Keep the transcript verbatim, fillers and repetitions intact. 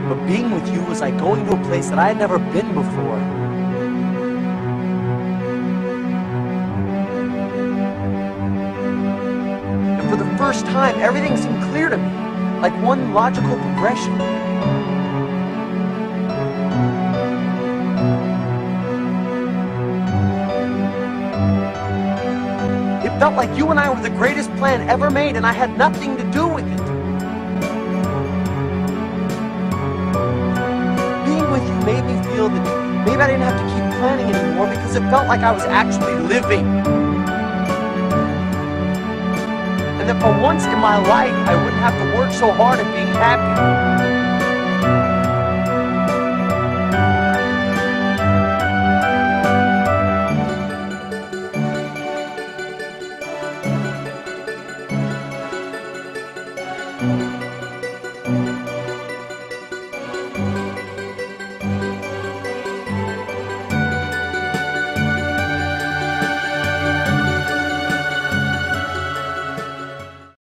But being with you was like going to a place that I had never been before. And for the first time, everything seemed clear to me, like one logical progression. It felt like you and I were the greatest plan ever made, and I had nothing to do with it. Being with you made me feel that maybe I didn't have to keep planning anymore because it felt like I was actually living. And that for once in my life, I wouldn't have to work so hard at being happy. Thank you.